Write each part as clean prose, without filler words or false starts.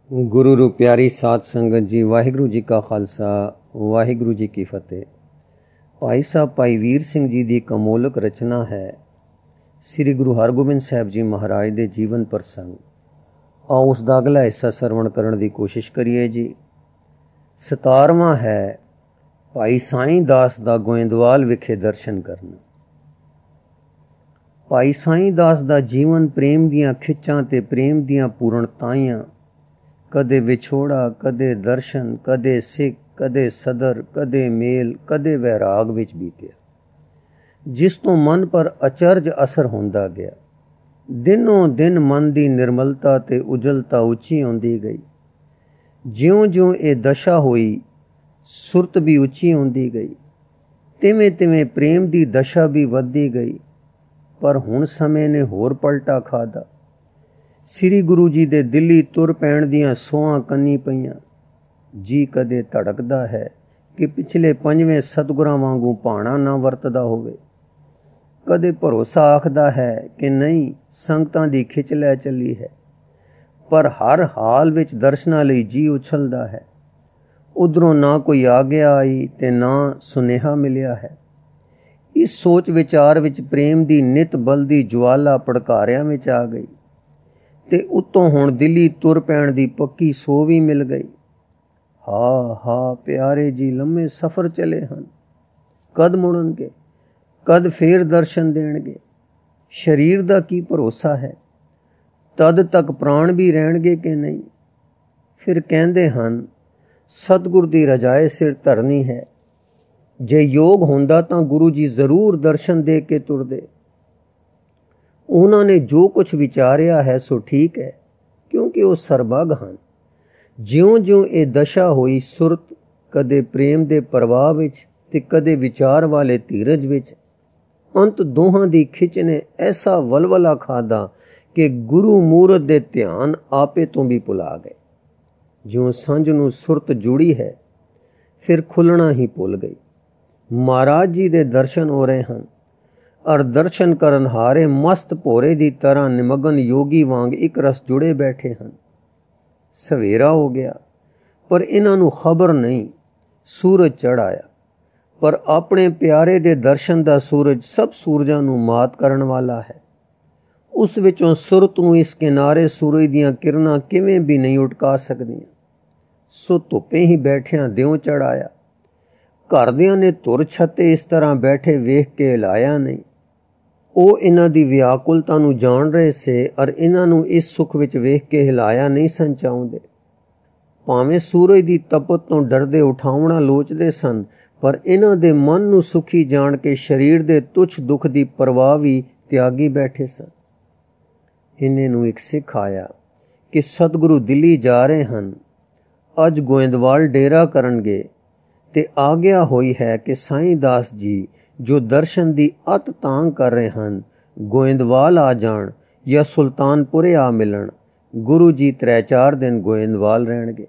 गुरु रू प्यारी साध संगत जी, वाहिगुरु जी का खालसा, वाहिगुरु जी की फतेह। भाई साहब भाई वीर सिंह जी की कमोलक रचना है श्री गुरु हरगोबिंद साहब जी महाराज के जीवन प्रसंग। आओ उसका अगला हिस्सा सरवण करने की कोशिश करिए जी। 17वां है भाई साईं दास का गोइंदवाल विखे दर्शन करना। भाई साईं दास का जीवन प्रेम दियां खिच्चां ते प्रेम दियां पूर्णताइयां, कदे विछोड़ा, कदे दर्शन, कदे सिख, कदे सदर, कदे मेल, कदे वैराग विच बीतिया, जिस तो मन पर अचरज असर होंदा गया। दिनों दिन मन की निर्मलता ते उजलता उची आउंदी गई। ज्यों ज्यों ये दशा हुई, सुरत भी उची आउंदी गई, तिवें तिवें प्रेम की दशा भी वधदी गई। पर हुण समय ने होर पलटा खादा। श्री गुरु जी दे दिल्ली तुर पैण दियां सोहां कन्नी पईयां। जी कदे धड़कदा है कि पिछले 5वें सतगुरां वांगू भाणा ना वरतदा होवे। कदे भरोसा आखदा है कि नहीं, संगतां दी खिच लै चली है। पर हर हाल विच दर्शनां लई जी उछलदा है। उधरों ना कोई आग्या आई ते ना सुनेहा मिलिया है। इस सोच विचार विच प्रेम दी नित बलदी ज्वाला भड़कारियां विच आ गई ते उत्तों हुण दिल्ली तुर पैण दी पक्की सो भी मिल गई। हा प्यारे जी लम्मे सफ़र चले हन, कद मुड़नगे, कद फेर दर्शन देणगे। शरीर दा की भरोसा है, तद तक प्राण भी रहणगे कि नहीं। फिर कहंदे हन सतगुर दी रजाए सिर धरनी है। जे योग होंदा तां गुरु जी जरूर दर्शन दे के तुरदे। उन्होंने जो कुछ विचारिया है सो ठीक है, क्योंकि वो सरबग हन। ज्यों ज्यों ये दशा हुई, सुरत कदे प्रेम दे प्रवाह विच ते कदे विचार वाले धीरज विच, अंत दोहां दी खिच ने ऐसा वलवला खादा कि गुरु मूरत दे ध्यान आपे तो भी भुला गए। ज्यों संज नूं सुरत जुड़ी है, फिर खुलना ही भुल गई। महाराज जी दे दर्शन हो रहे हैं और दर्शन करन हारे मस्त भोरे की तरह निमगन योगी वांग एक रस जुड़े बैठे हैं। सवेरा हो गया पर इन्हां खबर नहीं, सूरज चढ़ आया। पर अपने प्यारे दे दर्शन दा सूरज सब सूरजां नूं मात करन वाला है। उस विचों सुरत नूं इस किनारे सूरज दियां किरणां किवें भी नहीं उटका सकदियां। सो धुप्पे ही बैठियां द्यों चढ़ आया। घरदियां ने धुर छत्ते इस तरह बैठे वेख के हिलाया नहीं। ਉਹ ਇਹਨਾਂ ਦੀ ਵਿਆਕੁਲਤਾ ਨੂੰ ਜਾਣ ਰਹੇ ਸੇ ਔਰ ਇਹਨਾਂ ਨੂੰ ਇਸ ਸੁੱਖ ਵਿੱਚ ਵੇਖ ਕੇ ਹਿਲਾਇਆ ਨਹੀਂ ਸਨ ਚਾਹੁੰਦੇ। ਭਾਵੇਂ ਸੂਰਜ ਦੀ ਤਪਤ ਤੋਂ ਡਰਦੇ ਉਠਾਉਣਾ ਲੋਚਦੇ ਸਨ, ਪਰ ਇਹਨਾਂ ਦੇ ਮਨ ਨੂੰ ਸੁਖੀ ਜਾਣ ਕੇ ਸਰੀਰ ਦੇ ਤੁੱਛ ਦੁੱਖ ਦੀ ਪਰਵਾਹ ਵੀ ਤਿਆਗੀ ਬੈਠੇ ਸਨ। ਇਹਨੇ ਨੂੰ ਇੱਕ ਸਿੱਖ ਆਇਆ ਕਿ ਸਤਿਗੁਰੂ ਦਿੱਲੀ ਜਾ ਰਹੇ ਹਨ, ਅੱਜ ਗੋਇੰਦਵਾਲ ਡੇਰਾ ਕਰਨਗੇ ਤੇ ਆਗਿਆ ਹੋਈ ਹੈ ਕਿ ਸਾਈਂ ਦਾਸ ਜੀ जो दर्शन दी अत तांग कर रहे हैं, गोइंदवाल आ जान या सुल्तानपुरे आ मिलन। गुरु जी 3-4 दिन गोइंदवाल रहणगे।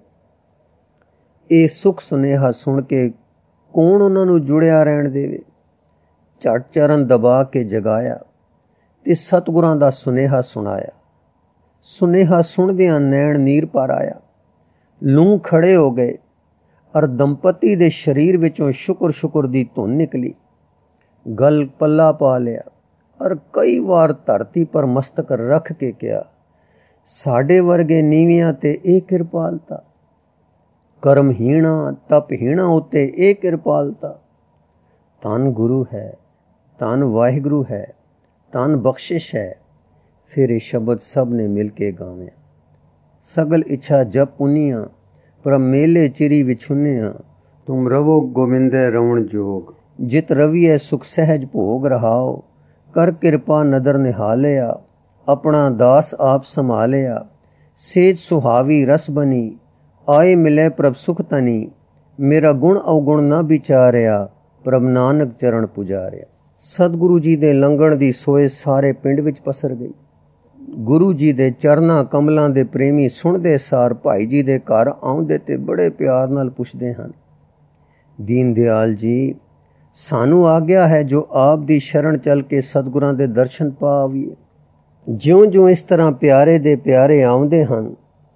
ये सुख सुनेहा सुन के कौन उन्होंने जुड़िया रहन देवे। झट चरण दबा के जगाया ते सतगुरां दा सुनेहा सुनाया। सुनेहा सुनदियां नैण नीर पर आया। लूं खड़े हो गए और दंपति दे शरीर विचों शुक्र शुक्र दी धुन निकली। गल पल्ला पा लिया और कई बार धरती पर मस्तक रख के कहा, साडे वर्गे नीवियां ते ए किरपालता, कर्महीणा तपहीणा उत्ते ए किरपालता। धन गुरु है, धन वाहिगुरु है, धन बख्शिश है। फिर ये शब्द सब ने मिल के गावे। सगल इच्छा जप पुनिया, पर मेले चिरी विछुनिया, तुम रवो गोविंदे रवण जोग। जित रविए सुख सहज भोग रहाओ, कर कृपा नदर निहालिया, अपना दास आप संभालिया। सेज सुहावी रस बनी, आए मिले प्रभ सुख तनी, मेरा गुण अवगुण न विचारिया, प्रभ नानक चरण पुजारिया। सतगुरु जी दे लंघण दी सोए सारे पिंड विच पसर गई। गुरु जी दे चरना कमलों दे प्रेमी सुनदे सार भाई जी दे घर आउंदे ते बड़े प्यार नाल पुछदे हन, दीन दयाल जी सानू आग्या है जो आप दी शरण चल के सतगुरां दे दर्शन पावीए। ज्यों ज्यों इस तरह प्यारे दे प्यारे आउंदे हन,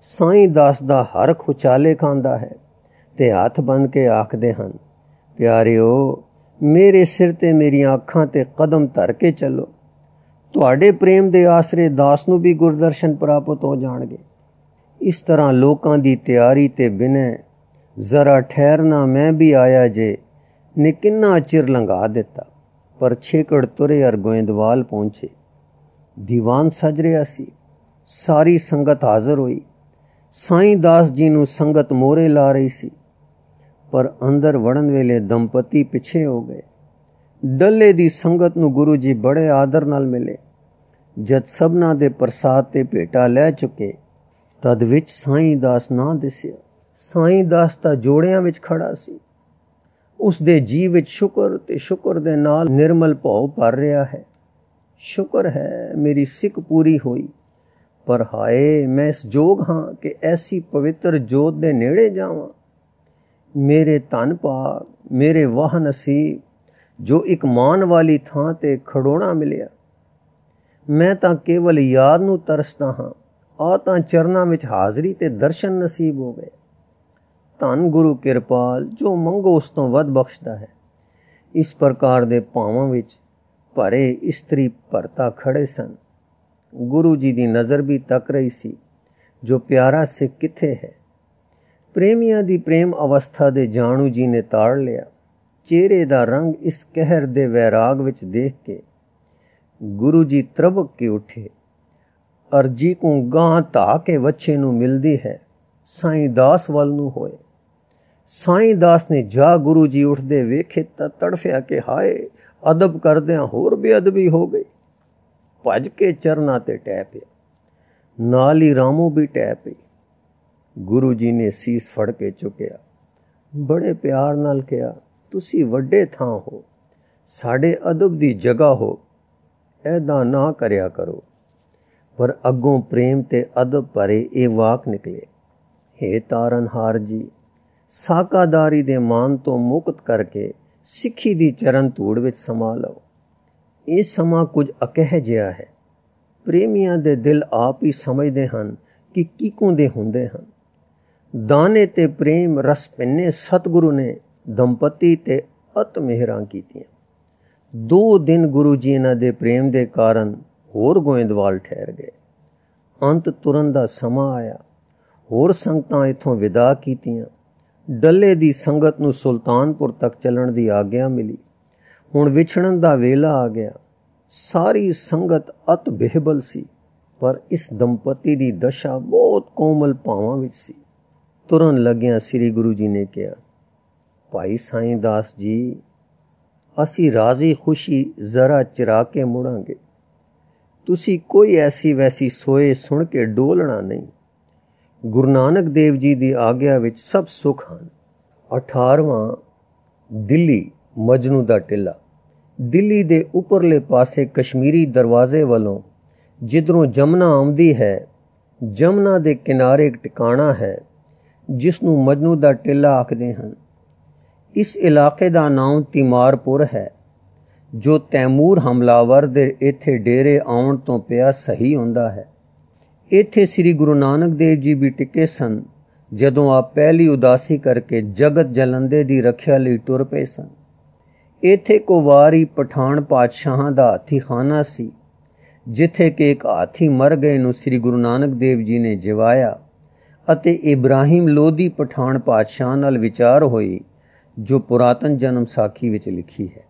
ਸਾਈਂ ਦਾਸ ਦਾ ਹਰ ਖੁਚਾਲੇ ਖਾਂਦਾ ਹੈ ਤੇ ਹੱਥ ਬੰਨ ਕੇ ਆਖਦੇ ਹਨ, ਪਿਆਰਿਓ ਮੇਰੇ ਸਿਰ ਤੇ ਮੇਰੀਆਂ ਅੱਖਾਂ ਤੇ ਕਦਮ ਧਰ ਕੇ ਚੱਲੋ। ਤੁਹਾਡੇ ਪ੍ਰੇਮ ਦੇ ਆਸਰੇ ਦਾਸ ਨੂੰ ਵੀ ਗੁਰਦਰਸ਼ਨ ਪ੍ਰਾਪਤ ਹੋ ਜਾਣਗੇ। ਇਸ ਤਰ੍ਹਾਂ ਲੋਕਾਂ ਦੀ ਤਿਆਰੀ ਤੇ ਬਿਨੈ ਜ਼ਰਾ ਠਹਿਰਨਾ ਮੈਂ ਵੀ ਆਇਆ ਜੇ ਨੇ ਕਿੰਨਾ ਚਿਰ ਲੰਘਾ ਦਿੱਤਾ। ਪਰ ਛੇਕੜ ਤੁਰੇ ਅਰ ਗੋਇੰਦਵਾਲ ਪਹੁੰਚੇ। ਦੀਵਾਨ ਸਜ ਰਿਹਾ ਸੀ। ਸਾਰੀ ਸੰਗਤ ਹਾਜ਼ਰ ਹੋਈ। ਸਾਈਂ ਦਾਸ ਜੀ ਨੂੰ ਸੰਗਤ ਮੋਹਰੇ ਲਾ ਰਹੀ ਸੀ, ਪਰ ਅੰਦਰ ਵੜਨ ਵੇਲੇ ਦੰਪਤੀ ਪਿੱਛੇ ਹੋ ਗਏ। ਡੱਲੇ ਦੀ ਸੰਗਤ ਨੂੰ ਗੁਰੂ ਜੀ ਬੜੇ ਆਦਰ ਨਾਲ ਮਿਲੇ। ਜਦ ਸਭਨਾਂ ਦੇ ਪ੍ਰਸਾਦ ਤੇ ਭੇਟਾ ਲੈ ਚੁੱਕੇ, ਤਦ ਵਿੱਚ ਸਾਈਂ ਦਾਸ ਨਾ ਦਿਸਿਆ। ਸਾਈਂ ਦਾਸ ਤਾਂ ਜੋੜਿਆਂ ਵਿੱਚ ਖੜਾ ਸੀ। ਉਸ ਦੇ ਜੀਵ ਵਿੱਚ ਸ਼ੁਕਰ ਤੇ ਸ਼ੁਕਰ ਦੇ ਨਾਲ ਨਿਰਮਲ ਭਾਵ ਭਰ ਰਿਹਾ ਹੈ। ਸ਼ੁਕਰ ਹੈ ਮੇਰੀ ਸਿੱਖ ਪੂਰੀ ਹੋਈ, ਪਰ ਹਾਏ ਮੈਂ ਇਸ ਜੋਗ ਹਾਂ ਕਿ ਐਸੀ ਪਵਿੱਤਰ ਜੋਤ ਦੇ ਨੇੜੇ ਜਾਵਾਂ। ਮੇਰੇ ਧੰਨ ਭਾਗ, ਮੇਰੇ ਵਾਹ ਨਸੀਬ ਜੋ ਇੱਕ ਮਾਣ ਵਾਲੀ ਥਾਂ ਤੇ ਖੜੋਣਾ ਮਿਲਿਆ। ਮੈਂ ਤਾਂ ਕੇਵਲ ਯਾਦ ਨੂੰ ਤਰਸਦਾ ਹਾਂ। ਆ ਤਾਂ ਚਰਨਾਂ ਵਿੱਚ ਹਾਜ਼ਰੀ ਤੇ ਦਰਸ਼ਨ ਨਸੀਬ ਹੋ ਗਏ। ਧੰਨ ਗੁਰੂ ਕਿਰਪਾਲ ਜੋ ਮੰਗੋ ਉਸ ਤੋਂ ਵੱਧ ਬਖਸ਼ਦਾ ਹੈ। ਇਸ ਪ੍ਰਕਾਰ ਦੇ ਭਾਵਾਂ ਵਿੱਚ ਭਰੇ ਇਸਤਰੀ ਭਰਤਾ ਖੜੇ ਸਨ। ਗੁਰੂ ਜੀ ਦੀ ਨਜ਼ਰ ਵੀ ਤੱਕ ਰਹੀ ਸੀ ਜੋ ਪਿਆਰਾ ਸਿੱਖ ਕਿੱਥੇ ਹੈ। ਪ੍ਰੇਮੀਆਂ ਦੀ ਪ੍ਰੇਮ ਅਵਸਥਾ ਦੇ ਜਾਣੂ ਜੀ ਨੇ ਤਾੜ ਲਿਆ। ਚਿਹਰੇ ਦਾ ਰੰਗ ਇਸ ਕਹਿਰ ਦੇ ਵੈਰਾਗ ਵਿੱਚ ਦੇਖ ਕੇ ਗੁਰੂ ਜੀ ਤਰਬਕ ਕੇ ਉੱਠੇ। ਅਰਜੀ ਕੋ ਗਾਂ ਧਾ ਕੇ ਵੱਛੇ ਨੂੰ ਮਿਲਦੀ ਹੈ, ਸਾਈਂ ਦਾਸ ਵੱਲ ਨੂੰ ਹੋਏ। ਸਾਈਂ ਦਾਸ ਨੇ ਜਾ ਗੁਰੂ ਜੀ ਉੱਠਦੇ ਵੇਖੇ ਤਾਂ ਤੜਫਿਆ ਕਿ ਹਾਏ ਅਦਬ ਕਰਦਿਆਂ ਹੋਰ ਬੇਅਦਬੀ ਹੋ ਗਈ। ਭੱਜ ਕੇ ਚਰਨਾਂ ਤੇ ਟਹਿ ਪਿਆ। ਨਾਲ ਹੀ ਰਾਮੋ ਵੀ ਟਹਿ ਪਈ। ਗੁਰੂ ਜੀ ਨੇ ਸੀਸ ਫੜ ਕੇ ਚੁੱਕਿਆ। ਬੜੇ ਪਿਆਰ ਨਾਲ ਕਿਹਾ, ਤੁਸੀਂ ਵੱਡੇ ਥਾਂ ਹੋ, ਸਾਡੇ ਅਦਬ ਦੀ ਜਗ੍ਹਾ ਹੋ, ਐਦਾਂ ਨਾ ਕਰਿਆ ਕਰੋ। ਪਰ ਅੱਗੋਂ ਪ੍ਰੇਮ ਤੇ ਅਦਬ ਭਰੇ ਇਹ ਵਾਕ ਨਿਕਲੇ, ਹੇ ਤਾਰਨਹਾਰ ਜੀ, ਸਾਕਾਦਾਰੀ ਦੇ ਮਾਨ ਤੋਂ ਮੁਕਤ ਕਰਕੇ ਸਿੱਖੀ ਦੀ ਚਰਨ ਧੂੜ ਵਿੱਚ ਸਮਾ ਲਓ। ਇਹ ਸਮਾਂ ਕੁਝ ਅਕਹਿ ਜਿਹਾ ਹੈ। ਪ੍ਰੇਮੀਆਂ ਦੇ ਦਿਲ ਆਪ ਹੀ ਸਮਝਦੇ ਹਨ ਕਿ ਕਿਕੋਂ ਦੇ ਹੁੰਦੇ ਹਨ। ਦਾਨੇ ਤੇ ਪ੍ਰੇਮ ਰਸ ਪਿੰਨੇ ਸਤਿਗੁਰੂ ਨੇ ਦੰਪਤੀ ਤੇ ਅਤ ਮਿਹਰਾਂ ਕੀਤੀਆਂ। 2 ਦਿਨ ਗੁਰੂ ਜੀ ਇਹਨਾਂ ਦੇ ਪ੍ਰੇਮ ਦੇ ਕਾਰਨ ਹੋਰ ਗੋਇੰਦਵਾਲ ਠਹਿਰ ਗਏ। ਅੰਤ ਤੁਰਨ ਦਾ ਸਮਾਂ ਆਇਆ। ਹੋਰ ਸੰਗਤਾਂ ਇੱਥੋਂ ਵਿਦਾ ਕੀਤੀਆਂ। ਡੱਲੇ ਦੀ ਸੰਗਤ ਨੂੰ ਸੁਲਤਾਨਪੁਰ ਤੱਕ ਚੱਲਣ ਦੀ ਆਗਿਆ ਮਿਲੀ। ਹੁਣ ਵਿਛੜਨ ਦਾ ਵੇਲਾ ਆ ਗਿਆ। ਸਾਰੀ ਸੰਗਤ ਅਤ ਬੇਹਬਲ ਸੀ, ਪਰ ਇਸ ਦੰਪਤੀ ਦੀ ਦਸ਼ਾ ਬਹੁਤ ਕੋਮਲ ਭਾਵਾਂ ਵਿੱਚ ਸੀ। ਤੁਰਨ ਲੱਗਿਆਂ ਸ੍ਰੀ ਗੁਰੂ ਜੀ ਨੇ ਕਿਹਾ, ਭਾਈ ਸਾਈਂ ਦਾਸ ਜੀ, ਅਸੀਂ ਰਾਜ਼ੀ ਖੁਸ਼ੀ ਜ਼ਰਾ ਚਿਰਾ ਕੇ ਮੁੜਾਂਗੇ। ਤੁਸੀਂ ਕੋਈ ਐਸੀ ਵੈਸੀ ਸੋਏ ਸੁਣ ਕੇ ਡੋਲਣਾ ਨਹੀਂ। ਗੁਰੂ ਨਾਨਕ ਦੇਵ ਜੀ ਦੀ ਆਗਿਆ ਵਿੱਚ ਸਭ ਸੁੱਖ ਹਨ। 18ਵਾਂ ਦਿੱਲੀ ਮਜਨੂ ਦਾ ਟਿੱਲਾ। ਦਿੱਲੀ ਦੇ ਉੱਪਰਲੇ ਪਾਸੇ ਕਸ਼ਮੀਰੀ ਦਰਵਾਜ਼ੇ ਵੱਲੋਂ ਜਿੱਧਰੋਂ ਜਮਨਾ ਆਉਂਦੀ ਹੈ, ਜਮਨਾ ਦੇ ਕਿਨਾਰੇ ਇੱਕ ਟਿਕਾਣਾ ਹੈ ਜਿਸ ਨੂੰ ਮਜਨੂ ਦਾ ਟਿੱਲਾ ਆਖਦੇ ਹਨ। ਇਸ ਇਲਾਕੇ ਦਾ ਨਾਮ ਤਿਮਾਰਪੁਰ ਹੈ, ਜੋ ਤੈਮੂਰ ਹਮਲਾਵਰ ਦੇ ਇੱਥੇ ਡੇਰੇ ਆਉਣ ਤੋਂ ਪਿਆ ਸਹੀ ਹੁੰਦਾ ਹੈ। ਇੱਥੇ ਸ੍ਰੀ ਗੁਰੂ ਨਾਨਕ ਦੇਵ ਜੀ ਵੀ ਟਿਕੇ ਸਨ ਜਦੋਂ ਆਪ ਪਹਿਲੀ ਉਦਾਸੀ ਕਰਕੇ ਜਗਤ ਜਲੰਦੇ ਦੀ ਰੱਖਿਆ ਲਈ ਟੁਰ ਪਏ ਸਨ। ਇੱਥੇ ਕੁਵਾਰੀ ਪਠਾਨ ਪਾਤਸ਼ਾਹਾਂ ਦਾ ਹਾਥੀਖਾਨਾ ਸੀ, ਜਿੱਥੇ ਕਿ ਇੱਕ ਹਾਥੀ ਮਰ ਗਏ ਨੂੰ ਸ੍ਰੀ ਗੁਰੂ ਨਾਨਕ ਦੇਵ ਜੀ ਨੇ ਜਿਵਾਇਆ ਅਤੇ ਇਬਰਾਹਿਮ ਲੋਧੀ ਪਠਾਨ ਪਾਤਸ਼ਾਹ ਨਾਲ ਵਿਚਾਰ ਹੋਈ, ਜੋ ਪੁਰਾਤਨ ਜਨਮ ਸਾਖੀ ਵਿੱਚ ਲਿਖੀ ਹੈ।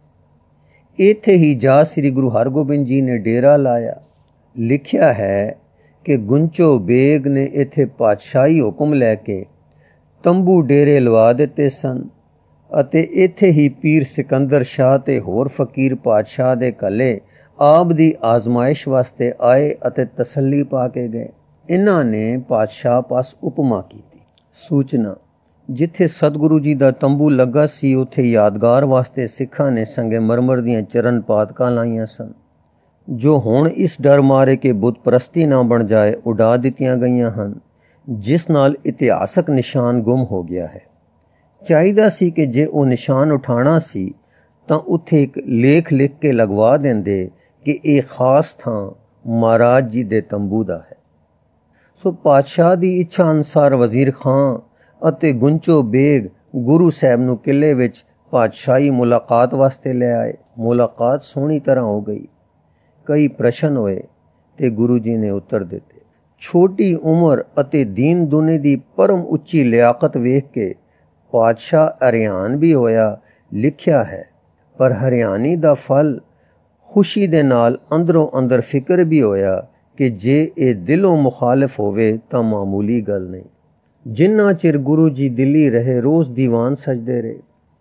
ਇੱਥੇ ਹੀ ਜਾ ਸ੍ਰੀ ਗੁਰੂ ਹਰਗੋਬਿੰਦ ਜੀ ਨੇ ਡੇਰਾ ਲਾਇਆ। ਲਿਖਿਆ ਹੈ ਕਿ ਗੁੰਚੋ ਬੇਗ ਨੇ ਇੱਥੇ ਪਾਤਸ਼ਾਹੀ ਹੁਕਮ ਲੈ ਕੇ ਤੰਬੂ ਡੇਰੇ ਲਵਾ ਦਿੱਤੇ ਸਨ ਅਤੇ ਇੱਥੇ ਹੀ ਪੀਰ ਸਿਕੰਦਰ ਸ਼ਾਹ ਤੇ ਹੋਰ ਫਕੀਰ ਪਾਤਸ਼ਾਹ ਦੇ ਘੱਲੇ ਆਪ ਦੀ ਆਜ਼ਮਾਇਸ਼ ਵਾਸਤੇ ਆਏ ਅਤੇ ਤਸੱਲੀ ਪਾ ਕੇ ਗਏ। ਇਹਨਾਂ ਨੇ ਪਾਤਸ਼ਾਹ ਪਾਸ ਉਪਮਾ ਕੀਤੀ। ਸੂਚਨਾ, ਜਿੱਥੇ ਸਤਿਗੁਰੂ ਜੀ ਦਾ ਤੰਬੂ ਲੱਗਾ ਸੀ ਉੱਥੇ ਯਾਦਗਾਰ ਵਾਸਤੇ ਸਿੱਖਾਂ ਨੇ ਸੰਗੇ ਮਰਮਰ ਦੀਆਂ ਚਰਨ ਪਾਤਕਾਂ ਲਾਈਆਂ ਸਨ, ਜੋ ਹੁਣ ਇਸ ਡਰ ਮਾਰੇ ਕਿ ਬੁੱਤ ਪ੍ਰਸਤੀ ਨਾ ਬਣ ਜਾਏ ਉਡਾ ਦਿੱਤੀਆਂ ਗਈਆਂ ਹਨ, ਜਿਸ ਨਾਲ ਇਤਿਹਾਸਕ ਨਿਸ਼ਾਨ ਗੁੰਮ ਹੋ ਗਿਆ ਹੈ। ਚਾਹੀਦਾ ਸੀ ਕਿ ਜੇ ਉਹ ਨਿਸ਼ਾਨ ਉਠਾਉਣਾ ਸੀ ਤਾਂ ਉੱਥੇ ਇੱਕ ਲੇਖ ਲਿਖ ਕੇ ਲਗਵਾ ਦਿੰਦੇ ਕਿ ਇਹ ਖਾਸ ਥਾਂ ਮਹਾਰਾਜ ਜੀ ਦੇ ਤੰਬੂ ਦਾ ਹੈ। ਸੋ ਪਾਤਸ਼ਾਹ ਦੀ ਇੱਛਾ ਅਨੁਸਾਰ ਵਜ਼ੀਰ ਖਾਂ ਅਤੇ ਗੁੰਚੋ ਬੇਗ ਗੁਰੂ ਸਾਹਿਬ ਨੂੰ ਕਿਲੇ ਵਿੱਚ ਪਾਤਸ਼ਾਹੀ ਮੁਲਾਕਾਤ ਵਾਸਤੇ ਲੈ ਆਏ। ਮੁਲਾਕਾਤ ਸੋਹਣੀ ਤਰ੍ਹਾਂ ਹੋ ਗਈ। ਕਈ ਪ੍ਰਸ਼ਨ ਹੋਏ ਤੇ ਗੁਰੂ ਜੀ ਨੇ ਉੱਤਰ ਦਿੱਤੇ। ਛੋਟੀ ਉਮਰ ਅਤੇ ਦੀਨ ਦੁਨੀ ਦੀ ਪਰਮ ਉੱਚੀ ਲਿਆਕਤ ਵੇਖ ਕੇ ਪਾਤਸ਼ਾਹ ਹਰਿਆਣ ਵੀ ਹੋਇਆ। ਲਿਖਿਆ ਹੈ, ਪਰ ਹਰਿਆਣੀ ਦਾ ਫਲ ਖੁਸ਼ੀ ਦੇ ਨਾਲ ਅੰਦਰੋਂ ਅੰਦਰ ਫਿਕਰ ਵੀ ਹੋਇਆ ਕਿ ਜੇ ਇਹ ਦਿਲੋਂ ਮੁਖਾਲਿਫ ਹੋਵੇ ਤਾਂ ਮਾਮੂਲੀ ਗੱਲ ਨਹੀਂ। ਜਿੰਨਾ ਚਿਰ ਗੁਰੂ ਜੀ ਦਿੱਲੀ ਰਹੇ ਰੋਜ਼ ਦੀਵਾਨ ਸਜਦੇ ਰਹੇ,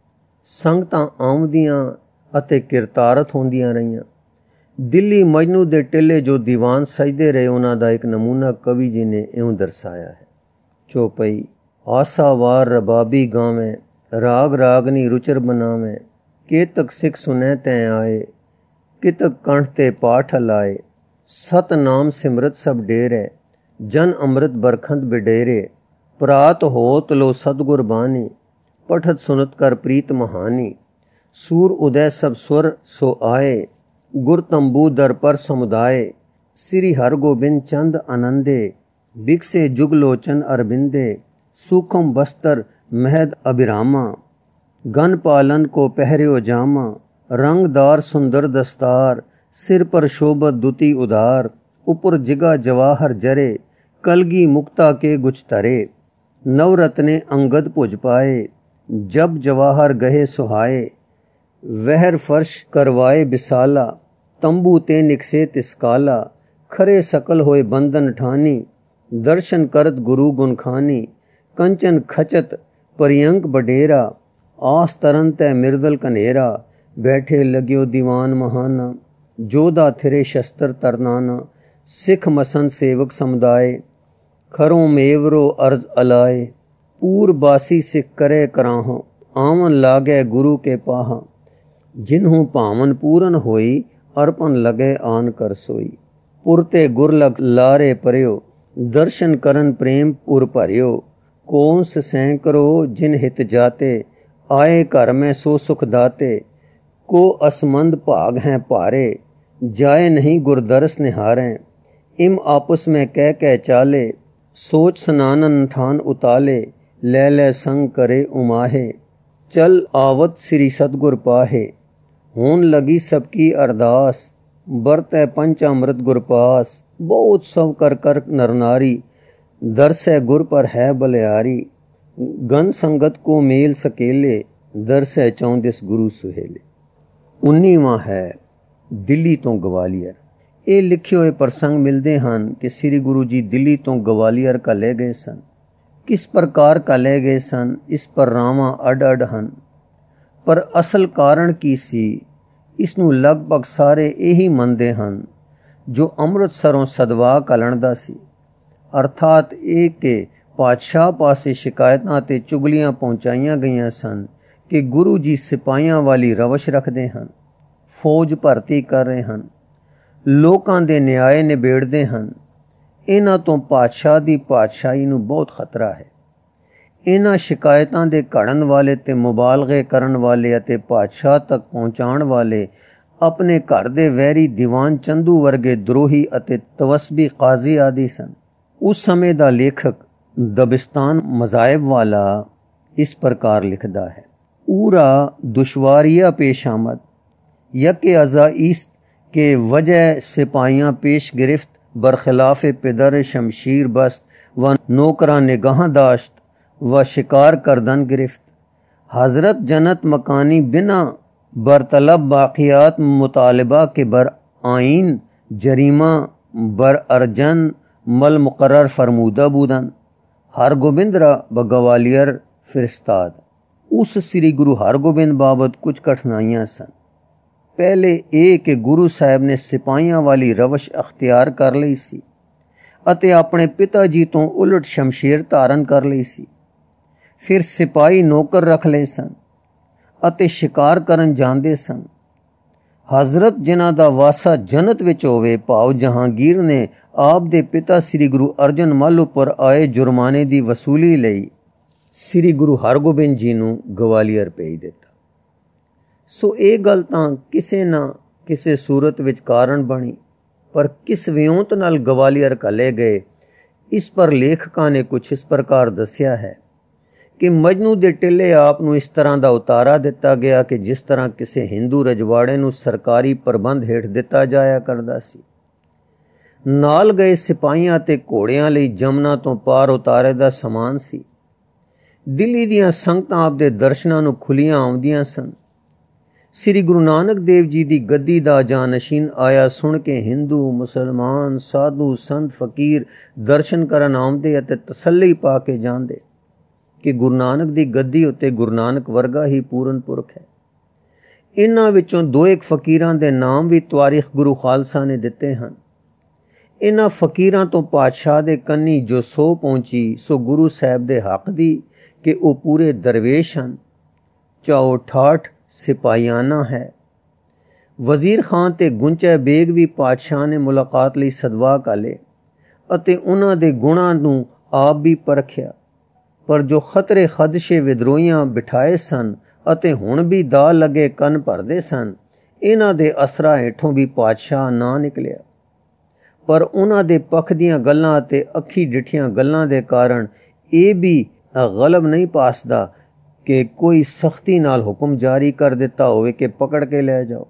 ਸੰਗਤਾਂ ਆਉਂਦੀਆਂ ਅਤੇ ਕਿਰਤਾਰਤ ਹੁੰਦੀਆਂ ਰਹੀਆਂ। ਦਿੱਲੀ ਮਜਨੂ ਦੇ ਟਿੱਲੇ ਜੋ ਦੀਵਾਨ ਸਜਦੇ ਰਹੇ, ਉਹਨਾਂ ਦਾ ਇੱਕ ਨਮੂਨਾ ਕਵੀ ਜੀ ਨੇ ਇਉਂ ਦਰਸਾਇਆ ਹੈ। ਚੌਪਈ ਆਸਾਵਾਰ ਰਬਾਬੀ ਗਾਵੇਂ, ਰਾਗ ਰਾਗਨੀ ਰੁਚਰ ਬਣਾਵੇਂ, ਕੇਤਕ ਸਿੱਖ ਸੁਨੈ ਤੈ ਆਏ, ਕਿਤਕ ਕੰਠ ਤੇ ਪਾਠ ਲਾਏ, ਸਤਨਾਮ ਸਿਮਰਤ ਸਭ ਡੇਰੇ, ਜਨ ਅੰਮ੍ਰਿਤ ਬਰਖੰਦ ਬਿਡੇਰੇ, ਪ੍ਰਾਤ ਹੋਤ ਲੋ ਸਤਗੁਰ ਬਾਣੀ, ਪਠਤ ਸੁਨਤ ਕਰ ਪ੍ਰੀਤ ਮਹਾਨੀ, ਸੂਰ ਉਦੈ ਸਭ ਸੁਰ ਸੋ ਆਏ, ਗੁਰ ਤੰਬੂ ਦਰ ਪਰ ਸਮੁਦਾਏ, ਸ੍ਰੀ ਹਰਗੋਬਿੰਦ ਚੰਦ ਆਨੰਦੇ, ਬਿਕਸੇ ਜੁਗਲੋਚਨ ਅਰਬਿੰਦੇ, सूखम बस्तर महद अभिरामा, गन पालन को पहरियो जामा, रंगदार सुंदर दस्तार, सिर पर शोभत दुती उदार, ऊपर जिगा जवाहर जरे, कलगी मुक्ता के गुच तरे, नवरत्ने अंगद पुज पाए, जब जवाहर गहे सुहाए, वहर फर्श करवाए बिसाला, तंबू ते निकसे तिसकाला, खरे सकल होए बंधन ठानी, दर्शन करत गुरु गुनखानी, कंचन खचत परियंक बडेरा, आस तरन तै मिर्दल कनेरा, बैठे लग्यो दीवान महाना, जोधा थिरे शस्त्र तरनाना, सिख मसन सेवक समुदाय, खरों मेवरो अर्ज अलाए, पूर बासी सिख करे कराह, आवन लागे गुरु के पाहा, जिन्हों पावन पूरन होई, अर्पण लगे आन कर सोई, पुरते गुरलग लारे परयो, दर्शन करन प्रेम पुर भरियो, कौंस सैंकरो जिन हित जाते, आए घर में सो सुख दाते, को असमंद भाग हैं पारे, जाए नहीं गुरदरस निहारें, इम आपस में कह चाले, सोच सनानन ठान उताले, ले संग करे उमाहे, चल आवत श्री सतगुर पाहे, होन लगी सबकी अरदास, बरतै पंचामृत गुरपास, बहुत सब कर कर नर नारी, दरसै गुर पर है बलियारी, गन संगत को मेल सकेले, दरसै चौंदिस गुरु सुहेले। 19वां है ਦਿੱਲੀ ਤੋਂ ਗਵਾਲੀਅਰ। ਇਹ ਲਿਖੇ ਹੋਏ ਪ੍ਰਸੰਗ ਮਿਲਦੇ ਹਨ ਕਿ ਸ੍ਰੀ ਗੁਰੂ ਜੀ ਦਿੱਲੀ ਤੋਂ ਗਵਾਲੀਅਰ ਘੱਲੇ ਗਏ ਸਨ। ਕਿਸ ਪ੍ਰਕਾਰ ਘੱਲੇ ਗਏ ਸਨ, ਇਸ ਪਰ ਰਾਵਾਂ ਅੱਡ-ਅੱਡ ਹਨ, ਪਰ ਅਸਲ ਕਾਰਨ ਕੀ ਸੀ, ਇਸ ਨੂੰ ਲਗਭਗ ਸਾਰੇ ਇਹੀ ਮੰਨਦੇ ਹਨ ਜੋ ਅੰਮ੍ਰਿਤਸਰੋਂ ਸਦਵਾ ਘੱਲਣ ਦਾ ਸੀ। ਅਰਥਾਤ ਇਹ ਕਿ ਪਾਤਸ਼ਾਹ ਪਾਸੇ ਸ਼ਿਕਾਇਤਾਂ ਅਤੇ ਚੁਗਲੀਆਂ ਪਹੁੰਚਾਈਆਂ ਗਈਆਂ ਸਨ ਕਿ ਗੁਰੂ ਜੀ ਸਿਪਾਹੀਆਂ ਵਾਲੀ ਰਵਸ਼ ਰੱਖਦੇ ਹਨ, ਫੌਜ ਭਰਤੀ ਕਰ ਰਹੇ ਹਨ, ਲੋਕਾਂ ਦੇ ਨਿਆਏ ਨਿਬੇੜਦੇ ਹਨ। ਇਹਨਾਂ ਤੋਂ ਪਾਤਸ਼ਾਹ ਦੀ ਪਾਤਸ਼ਾਹੀ ਨੂੰ ਬਹੁਤ ਖਤਰਾ ਹੈ। ਇਹਨਾਂ ਸ਼ਿਕਾਇਤਾਂ ਦੇ ਘੜਨ ਵਾਲੇ ਤੇ ਮੁਬਾਲਗੇ ਕਰਨ ਵਾਲੇ ਅਤੇ ਪਾਤਸ਼ਾਹ ਤੱਕ ਪਹੁੰਚਾਉਣ ਵਾਲੇ ਆਪਣੇ ਘਰ ਦੇ ਵੈਰੀ ਦੀਵਾਨ ਚੰਦੂ ਵਰਗੇ ਦਰੋਹੀ ਅਤੇ ਤਵਸਬੀ ਕਾਜ਼ੀ ਆਦਿ ਸਨ। ਉਸ ਸਮੇਂ ਦਾ ਲੇਖਕ ਦਬਿਸਤਾਨ ਮਜ਼ਾਇਬ ਵਾਲਾ ਇਸ ਪ੍ਰਕਾਰ ਲਿਖਦਾ ਹੈ। ਊਰਾ ਦੁਸ਼ਵਾਰੀਆ ਪੇਸ਼ ਆਮਦ, यके अज़ा ईस्त के वजह सिपाहियाँ पेश गिरफ्त, बरखिलाफ़ पिदर शमशीर बस्त व नौकरा निगाह दाश्त व शिकार करदन गिरफ्त। हज़रत जन्नत मकानी बिना बरतलब बाक़ियात मुतालबा के बर आइन जरीमा बर अर्जन मल मुकर्रर फरमूदा बूदन। हरगोबिंद रा बगवालियर फिरस्ताद। उस श्री गुरु हरगोबिंद बाबत कुछ कठिनाइयाँ सन। ਪਹਿਲੇ ਇਹ ਕਿ ਗੁਰੂ ਸਾਹਿਬ ਨੇ ਸਿਪਾਹੀਆਂ ਵਾਲੀ ਰਵਸ਼ ਅਖਤਿਆਰ ਕਰ ਲਈ ਸੀ ਅਤੇ ਆਪਣੇ ਪਿਤਾ ਜੀ ਤੋਂ ਉਲਟ ਸ਼ਮਸ਼ੀਰ ਧਾਰਨ ਕਰ ਲਈ ਸੀ। ਫਿਰ ਸਿਪਾਹੀ ਨੌਕਰ ਰੱਖ ਲਏ ਸਨ ਅਤੇ ਸ਼ਿਕਾਰ ਕਰਨ ਜਾਂਦੇ ਸਨ। ਹਜ਼ਰਤ ਜਿਨ੍ਹਾਂ ਦਾ ਵਾਸਾ ਜੰਨਤ ਵਿੱਚ ਹੋਵੇ ਭਾਵ ਜਹਾਂਗੀਰ ਨੇ ਆਪ ਦੇ ਪਿਤਾ ਸ੍ਰੀ ਗੁਰੂ ਅਰਜਨ ਮੱਲ ਉੱਪਰ ਆਏ ਜੁਰਮਾਨੇ ਦੀ ਵਸੂਲੀ ਲਈ ਸ੍ਰੀ ਗੁਰੂ ਹਰਗੋਬਿੰਦ ਜੀ ਨੂੰ ਗਵਾਲੀਅਰ ਭੇਜ ਦਿੱਤਾ। ਸੋ ਇਹ ਗੱਲ ਤਾਂ ਕਿਸੇ ਨਾ ਕਿਸੇ ਸੂਰਤ ਵਿੱਚ ਕਾਰਨ ਬਣੀ, ਪਰ ਕਿਸ ਵਿਉਂਤ ਨਾਲ ਗਵਾਲੀਅਰ ਘੱਲੇ ਗਏ इस पर लेखਕਾਂ ने कुछ इस प्रकार दसिया है कि मजनू दे टिले आप नूं इस तरह का उतारा दिता गया कि जिस तरह किसी हिंदू रजवाड़े नूं सरकारी प्रबंध हेठ दिता जाया करदा सी। नाल गए सिपाहियां ते घोड़ियां लई जमुना तो पार उतारे दा समान सी। दिल्ली दियां संगतां आपदे दर्शनां नूं खुलियां आउंदियां सन। श्री गुरु नानक देव जी दी गद्दी दा जानशीन आया सुन के हिंदू मुसलमान साधु संत फकीर दर्शन करन आउंदे अते तसल्ली पा के जांदे कि गुरु नानक दी गद्दी उत्ते गुरु नानक वर्गा ही पूरन पुरख है। इन्हां विचों दो एक फकीरां दे नाम भी तवारीख गुरु खालसा ने दिते हन। इन्हां फकीरां तो पातशाह दे कन्नी जो सो पहुंची सो गुरु साहब दे हक दी कि वो पूरे दरवेश हन, चाओ ठाठ सिपाहियाना है। वजीर खान ते गुंचा बेग भी पातशाह ने मुलाकात लई सदवा काले अते उन्हां दे गुणां नूं आप भी परखिया, पर जो खतरे खदशे विद्रोहियां बिठाए सन अते हुण भी दा लगे कन भरदे सन, इन्हां दे असरा हेठों भी पातशाह ना निकलिया। पर उन्हां दे पख दीआं गल्लां अते अखी डिठियां गल्लां दे कारण ये भी गलब नहीं पासदा कि कोई सख्ती नाल हुक्म जारी कर दिता होवे कि पकड़ के ले जाओ,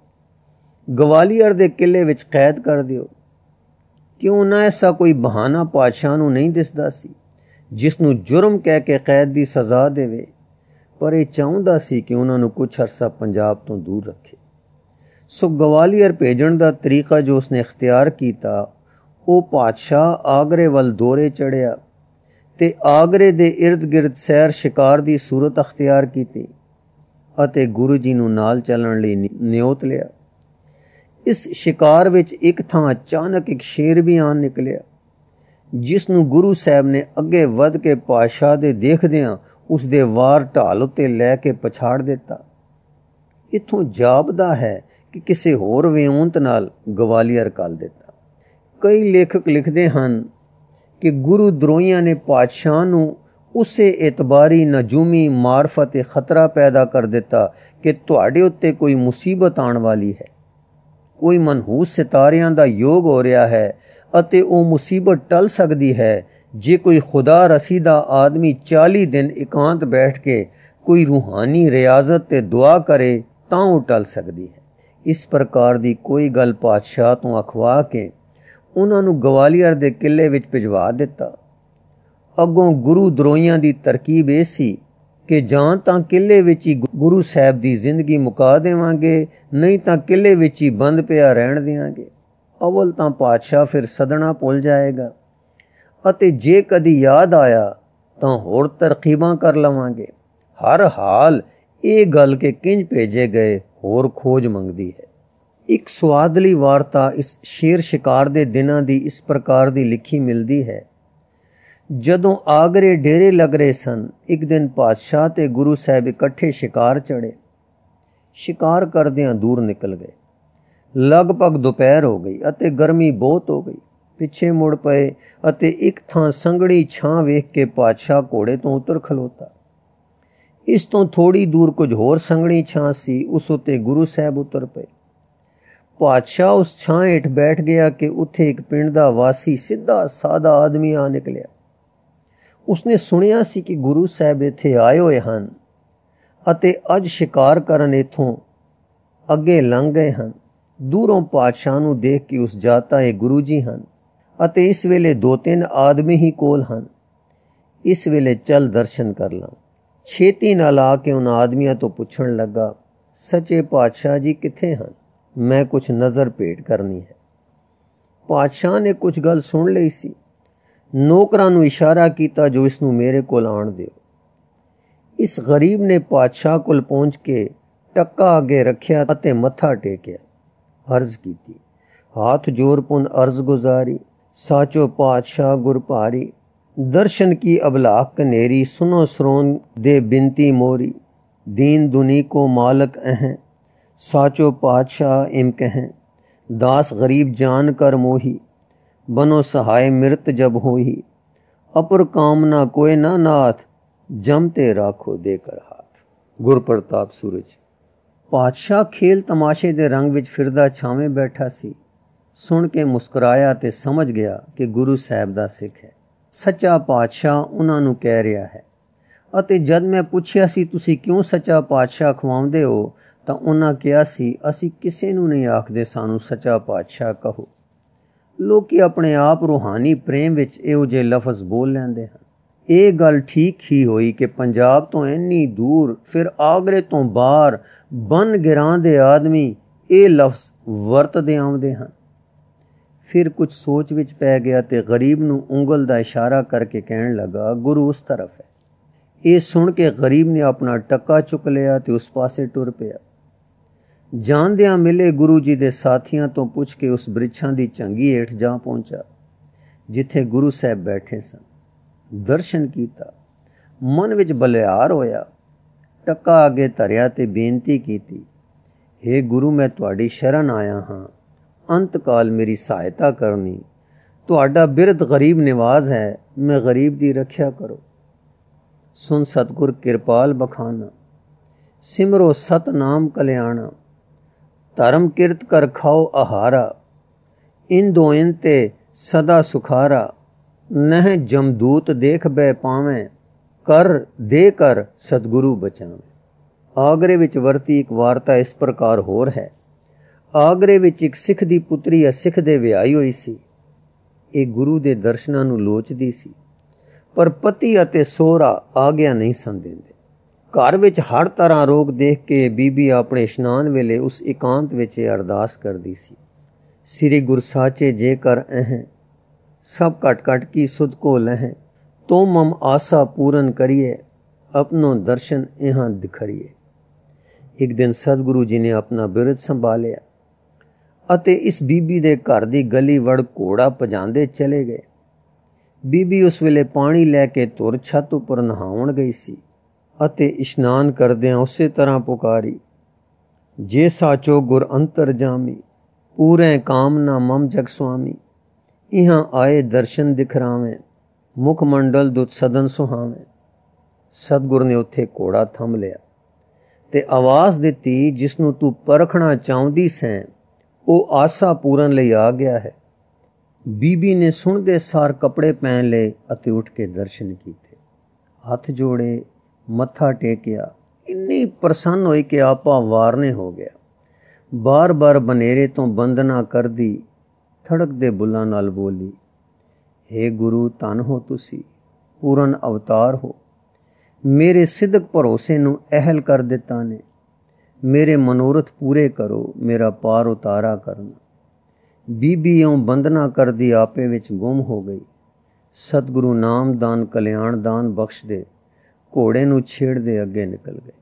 गवालियर दे किले विच कैद कर दिओ। क्यों ना ऐसा कोई बहाना पातशाह नूं नहीं दिसदा सी जिसनूं जुर्म कह के कैद दी सज़ा देवे, पर यह चाहुंदा सी कि उन्हां नूं कुछ अरसा पंजाब तो दूर रखे। सो गवालियर भेजण दा तरीका जो उसने इख्तियार कीता, वो पातशाह आगरे वल दौरे चढ़िया ते आगरे दे इर्द गिर्द सैर शिकार दी सूरत अख्तियार की अते गुरु जी नूं नाल चलण लई न्योत लिया। इस शिकार विच एक थां अचानक एक शेर भी आन निकलिया, जिसनूं गुरु साहब ने अगे वध के पातशाह दे देखदियां उस दे वार ढाल उत्ते लै के पछाड़ दिता। इत्थों जापदा है कि किसी होर विਉਂਤ नाल गवालियर कल दिता। कई लेखक लिखदे हन कि गुरु द्रोहियां ने पातशाह नूं उसे एतबारी नजूमी मार्फत खतरा पैदा कर दिता कि तुहाडे उत्ते कोई मुसीबत आने वाली है, कोई मनहूस सितारियां दा योग हो रहा है अते वो मुसीबत टल सकती है जे कोई खुदा रसीदा आदमी 40 दिन एकांत बैठ के कोई रूहानी रियाजत ते दुआ करे तां वो टल सकती है। इस प्रकार दी कोई गल पातशाह तो अखवा के उन्हां नूं गवालियर दे किले विच भिजवा दिता। अगों गुरु द्रोहियां दी तरकीब ये सी कि जां तां किले विच ही गुरु साहब दी जिंदगी मुका देवांगे, नहीं तां किले विच ही बंद पिया रहण देंगे। अवल तां पातशाह फिर सदना भुल जाएगा अते जे कदी याद आया तां होर तरकीबां कर लवांगे। हर हाल ये गल के किंज भेजे गए होर खोज मंगदी है। एक स्वादली वार्ता इस शेर शिकार दे दिनां दी इस प्रकार दी लिखी मिलदी है। जदों आगरे डेरे लग रहे सन, एक दिन पातशाह ते गुरु साहब इकट्ठे शिकार चढ़े। शिकार करदियां दूर निकल गए। लगभग दोपहर हो गई अते गर्मी बहुत हो गई। पिछे मुड़ पए अते एक थां संघड़ी छां वेख के पातशाह घोड़े तो उतर खलोता। इस तो थोड़ी दूर कुछ होर संघड़ी छां सी, उस उत्ते गुरु साहब उतर पे। पातशाह उस छां हेठ बैठ गया कि उत्थे एक पिंड दा वासी सीधा सादा आदमी आ निकलिया। उसने सुनिया सी कि गुरु साहब इत्थे आए होए हन अते अज शिकार करन इथों अगे लंघ गए हन। दूरों पातशाह नूं देख के उस जाता ये गुरु जी हन अते इस वेले 2-3 आदमी ही कोल हन। इस वेले चल दर्शन कर ला। छेती नाल आके उन आदमियों तो पुछण लगा, सचे पातशाह जी किथे हन? मैं कुछ नज़र भेट करनी है। पातशाह ने कुछ गल सुन लई सी। नौकरां नूं इशारा कीता जो इसनूं मेरे कोल आण दिओ। इस गरीब ने पातशाह कोल पहुंच के टक्का अगे रखिया अते मत्था टेकिया। अर्ज कीती, हाथ जोर पुन अर्ज गुजारी, साचो पातशाह गुर भारी, दर्शन की अबलाक कनेरी, सुनो सरोन दे बिनती मोरी, दीन दुनी को मालक अहें, साचो पातशाह इम कहें, दास गरीब जान कर मोही, बनो सहाय मृत जब होही, अपर कामना कोई ना नाथ, जमते राखो देकर हाथ। गुरप्रताप सूरज। पातशाह खेल तमाशे दे रंग विच फिरदा छावें बैठा सी। सुन के मुस्कुराया ते समझ गया कि गुरु साहब दा सिख है। ਸੱਚਾ ਪਾਤਸ਼ਾਹ ਉਹਨਾਂ ਨੂੰ ਕਹਿ ਰਿਹਾ ਹੈ। ਅਤੇ ਜਦ ਮੈਂ ਪੁੱਛਿਆ ਸੀ ਤੁਸੀਂ ਕਿਉਂ ਸੱਚਾ ਪਾਤਸ਼ਾਹ ਖਵਾਉਂਦੇ ਹੋ, ਤਾਂ ਉਹਨਾਂ ਕਿਹਾ ਸੀ ਅਸੀਂ ਕਿਸੇ ਨੂੰ ਨਹੀਂ ਆਖਦੇ ਸਾਨੂੰ ਸੱਚਾ ਪਾਤਸ਼ਾਹ ਕਹੋ। ਲੋਕੀ ਆਪਣੇ ਆਪ ਰੂਹਾਨੀ ਪ੍ਰੇਮ ਵਿੱਚ ਇਹੋ ਜਿਹੇ ਲਫ਼ਜ਼ ਬੋਲ ਲੈਂਦੇ ਹਨ। ਇਹ ਗੱਲ ਠੀਕ ਹੀ ਹੋਈ ਕਿ ਪੰਜਾਬ ਤੋਂ ਇੰਨੀ ਦੂਰ, ਫਿਰ ਆਗਰੇ ਤੋਂ ਬਾਹਰ ਬਨ ਗਿਰਾਂ ਦੇ ਆਦਮੀ ਇਹ ਲਫ਼ਜ਼ ਵਰਤਦੇ ਆਉਂਦੇ ਹਨ। ਫਿਰ ਕੁਝ ਸੋਚ ਵਿੱਚ ਪੈ ਗਿਆ ਤੇ ਗਰੀਬ ਨੂੰ ਉਂਗਲ ਦਾ ਇਸ਼ਾਰਾ ਕਰਕੇ ਕਹਿਣ ਲੱਗਾ, ਗੁਰੂ ਉਸ ਤਰਫ ਹੈ। ਇਹ ਸੁਣ ਕੇ ਗਰੀਬ ਨੇ ਆਪਣਾ ਟੱਕਾ ਚੁੱਕ ਲਿਆ ਤੇ ਉਸ ਪਾਸੇ ਟੁਰ ਪਿਆ। ਜਾਂਦਿਆਂ ਮਿਲੇ ਗੁਰੂ ਜੀ ਦੇ ਸਾਥੀਆਂ ਤੋਂ ਪੁੱਛ ਕੇ ਉਸ ਬ੍ਰਿਛਾਂ ਦੀ ਝੰਗੀ ਹੇਠ ਜਾ ਪਹੁੰਚਾ ਜਿੱਥੇ ਗੁਰੂ ਸਾਹਿਬ ਬੈਠੇ ਸਨ। ਦਰਸ਼ਨ ਕੀਤਾ, ਮਨ ਵਿੱਚ ਬਲਿਹਾਰ ਹੋਇਆ, ਟੱਕਾ ਅੱਗੇ ਧਰਿਆ ਤੇ ਬੇਨਤੀ ਕੀਤੀ, ਹੇ ਗੁਰੂ ਮੈਂ ਤੁਹਾਡੀ ਸ਼ਰਨ ਆਇਆ ਹਾਂ, ਅੰਤ ਕਾਲ ਮੇਰੀ ਸਹਾਇਤਾ ਕਰਨੀ। ਤੁਹਾਡਾ ਬਿਰਧ ਗਰੀਬ ਨਿਵਾਜ਼ ਹੈ, ਮੈਂ ਗਰੀਬ ਦੀ ਰੱਖਿਆ ਕਰੋ। ਸੁਨ ਸਤਿਗੁਰ ਕਿਰਪਾਲ ਬਖਾਨਾ, ਸਿਮਰੋ ਸਤਨਾਮ ਕਲਿਆਣਾ। ਧਰਮ ਕਿਰਤ ਕਰ ਖਾਓ ਆਹਾਰਾ, ਇਨ ਦੋਇਨ ਤੇ ਸਦਾ ਸੁਖਾਰਾ। ਨਹਿ ਜਮਦੂਤ ਦੇਖ ਬੈ ਪਾਵੇਂ, ਕਰ ਦੇ ਕਰ ਸਤਿਗੁਰੂ ਬਚਾਵੇਂ। ਆਗਰੇ ਵਿੱਚ ਵਰਤੀ ਇੱਕ ਵਾਰਤਾ ਇਸ ਪ੍ਰਕਾਰ ਹੋਰ ਹੈ। ਆਗਰੇ ਵਿੱਚ ਇੱਕ ਸਿੱਖ ਦੀ ਪੁੱਤਰੀ ਅਸਿੱਖ ਦੇ ਵਿਆਹੀ ਹੋਈ ਸੀ। ਇਹ ਗੁਰੂ ਦੇ ਦਰਸ਼ਨਾਂ ਨੂੰ ਲੋਚਦੀ ਸੀ, ਪਰ ਪਤੀ ਅਤੇ ਸਹੁਰਾ ਆਗਿਆ ਨਹੀਂ ਸਨ ਦਿੰਦੇ। ਘਰ ਵਿੱਚ ਹਰ ਤਰ੍ਹਾਂ ਰੋਗ ਦੇਖ ਕੇ ਬੀਬੀ ਆਪਣੇ ਇਸ਼ਨਾਨ ਵੇਲੇ ਉਸ ਇਕਾਂਤ ਵਿੱਚ ਅਰਦਾਸ ਕਰਦੀ ਸੀ, ਸ੍ਰੀ ਗੁਰ ਸਾਚੇ ਜੇਕਰ ਅਹ ਸਭ ਘਟ ਘਟ ਕੀ ਸੁਧ ਕੋ ਲਹਿ, ਤੋ ਮਮ ਆਸਾ ਪੂਰਨ ਕਰੀਏ, ਆਪਣੋ ਦਰਸ਼ਨ ਇਹਾਂ ਦਿਖਰੀਏ। ਇੱਕ ਦਿਨ ਸਤਿਗੁਰੂ ਜੀ ਨੇ ਆਪਣਾ ਬਿਰਧ ਸੰਭਾਲਿਆ ਅਤੇ ਇਸ ਬੀਬੀ ਦੇ ਘਰ ਦੀ ਗਲੀ ਵੜ ਘੋੜਾ ਭਜਾਉਂਦੇ ਚਲੇ ਗਏ। ਬੀਬੀ ਉਸ ਵੇਲੇ ਪਾਣੀ ਲੈ ਕੇ ਧੁਰ ਛੱਤ ਉੱਪਰ ਨਹਾਉਣ ਗਈ ਸੀ ਅਤੇ ਇਸ਼ਨਾਨ ਕਰਦਿਆਂ ਉਸੇ ਤਰ੍ਹਾਂ ਪੁਕਾਰੀ, ਜੇ ਸਾਚੋ ਗੁਰ ਅੰਤਰ ਜਾਮੀ, ਪੂਰੇ ਕਾਮਨਾ ਮਮ ਜਗ ਸੁਆਮੀ। ਇਹਾਂ ਆਏ ਦਰਸ਼ਨ ਦਿਖਰਾਵੇਂ, ਮੁਖ ਮੰਡਲ ਦੁੱਤ ਸਦਨ ਸੁਹਾਵੇਂ। ਸਤਿਗੁਰ ਨੇ ਉੱਥੇ ਘੋੜਾ ਥੰਮ ਲਿਆ ਤੇ ਆਵਾਜ਼ ਦਿੱਤੀ, ਜਿਸ ਨੂੰ ਤੂੰ ਪਰਖਣਾ ਚਾਹੁੰਦੀ ਸੈਂ ਉਹ ਆਸਾ ਪੂਰਨ ਲਈ ਆ ਗਿਆ ਹੈ। ਬੀਬੀ ਨੇ ਸੁਣਦੇ ਸਾਰ ਕੱਪੜੇ ਪਹਿਨ ਲਏ ਅਤੇ ਉੱਠ ਕੇ ਦਰਸ਼ਨ ਕੀਤੇ, ਹੱਥ ਜੋੜੇ, ਮੱਥਾ ਟੇਕਿਆ। ਇੰਨੀ ਪ੍ਰਸੰਨ ਹੋਈ ਕਿ ਆਪਾ ਵਾਰਨੇ ਹੋ ਗਿਆ। ਬਾਰ ਬਾਰ ਬਨੇਰੇ ਤੋਂ ਬੰਦਨਾ ਕਰਦੀ ਥੜਕਦੇ ਬੁੱਲਾਂ ਨਾਲ ਬੋਲੀ, ਹੇ ਗੁਰੂ ਧੰਨ ਹੋ ਤੁਸੀਂ, ਪੂਰਨ ਅਵਤਾਰ ਹੋ। ਮੇਰੇ ਸਿੱਧਕ ਭਰੋਸੇ ਨੂੰ ਅਹਿਲ ਕਰ ਦਿੱਤਾ ਨੇ। ਮੇਰੇ ਮਨੋਰਥ ਪੂਰੇ ਕਰੋ, ਮੇਰਾ ਪਾਰ ਉਤਾਰਾ ਕਰਨਾ। ਬੀਬੀ ਇਉਂ ਬੰਦਨਾ ਕਰਦੀ ਆਪੇ ਵਿੱਚ ਗੁੰਮ ਹੋ ਗਈ। ਸਤਿਗੁਰੂ ਨਾਮਦਾਨ ਕਲਿਆਣਦਾਨ ਬਖਸ਼ਦੇ ਘੋੜੇ ਨੂੰ ਛੇੜਦੇ ਅੱਗੇ ਨਿਕਲ ਗਏ।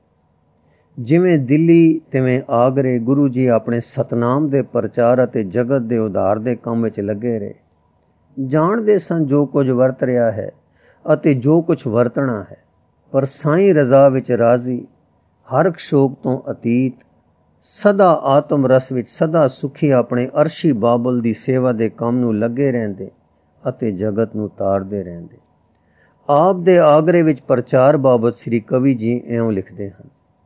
ਜਿਵੇਂ ਦਿੱਲੀ ਤਿਵੇਂ ਆਗਰੇ ਗੁਰੂ ਜੀ ਆਪਣੇ ਸਤਨਾਮ ਦੇ ਪ੍ਰਚਾਰ ਅਤੇ ਜਗਤ ਦੇ ਉਧਾਰ ਦੇ ਕੰਮ ਵਿੱਚ ਲੱਗੇ ਰਹੇ। ਜਾਣਦੇ ਸਨ ਜੋ ਕੁਝ ਵਰਤ ਰਿਹਾ ਹੈ ਅਤੇ ਜੋ ਕੁਝ ਵਰਤਣਾ ਹੈ, ਪਰ ਸਾਈਂ ਰਜ਼ਾ ਵਿੱਚ ਰਾਜ਼ੀ, ਹਰ ਸ਼ੋਕ ਤੋਂ ਅਤੀਤ, ਸਦਾ ਆਤਮ ਰਸ ਵਿੱਚ ਸਦਾ ਸੁਖੀ ਆਪਣੇ ਅਰਸ਼ੀ ਬਾਬਲ ਦੀ ਸੇਵਾ ਦੇ ਕੰਮ ਨੂੰ ਲੱਗੇ ਰਹਿੰਦੇ ਅਤੇ ਜਗਤ ਨੂੰ ਤਾਰਦੇ ਰਹਿੰਦੇ। ਆਪ ਦੇ ਆਗਰੇ ਵਿੱਚ ਪ੍ਰਚਾਰ ਬਾਬਤ ਸ੍ਰੀ ਕਵੀ ਜੀ ਇਉਂ ਲਿਖਦੇ ਹਨ,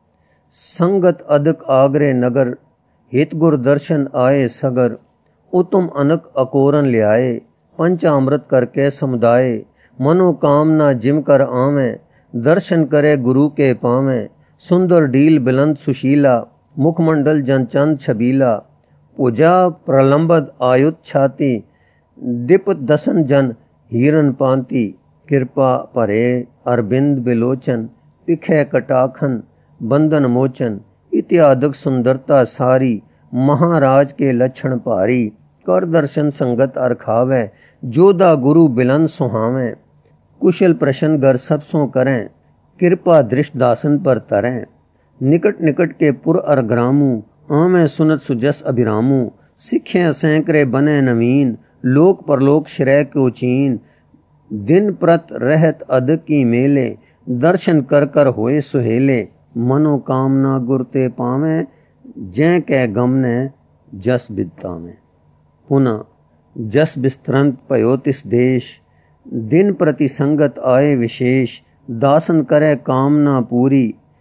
ਸੰਗਤ ਅਦਕ ਆਗਰੇ ਨਗਰ, ਹਿਤ ਗੁਰ ਦਰਸ਼ਨ ਆਏ ਸਗਰ। ਉਤਮ ਅਨਕ ਅਕੋਰਨ ਲਿਆਏ, ਪੰਚਾ ਅੰਮ੍ਰਿਤ ਕਰਕੇ ਸਮੁਦਾਏ। ਮਨੋ ਕਾਮਨਾ ਜਿਮ ਕਰ ਆਵੇਂ, ਦਰਸ਼ਨ करे गुरु के पावें। सुंदर डील बिलंद सुशीला, मुखमंडल जन चंद छबीला। पूजा प्रलंबद आयुध छाती, दिपत दसन जन हीरन पांति। कृपा भरे अरबिंद बिलोचन, पिखे कटाखन बंधन मोचन। इत्यादक सुंदरता सारी, महाराज के लक्षण भारी। कर दर्शन संगत अर खावे, जोधा गुरु बिलंद सुहावें। कुशल प्रश्न गर सबसों करें, कृपा दृष्ट दासन पर तरें। निकट निकट के पुर अर ग्रामू, आमें सुनत सुजस अभिरामू। सिखे सैकरे बने नवीन, लोक परलोक श्रेय को चीन। दिन प्रत रहत अद की मेले, दर्शन कर कर होए सुहेले। मनोकामना गुरते पावें, जै कै गम ने जस बितावें। पुनः जस बिस्तरंत भयो तिस देश, दिन प्रति संगत आए विशेष। दासन करे कामना पूरी,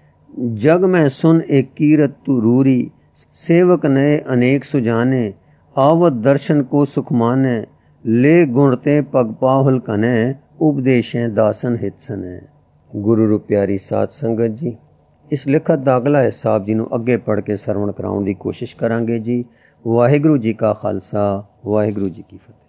जग में सुन एक कीरत तू रूरी। सेवक नए अनेक सुजाने, आवत दर्शन को सुख माने। ले गुणते पग पाहुल कने, उपदेशें दासन हित सने। गुरु रू प्यारी साध संगत जी, इस लिखत दा अगला हिस्सा आप जी नूं अगे पढ़ के सरवण कराउण दी कोशिश करांगे जी। वाहिगुरू जी का खालसा, वाहिगुरू जी की फतेह।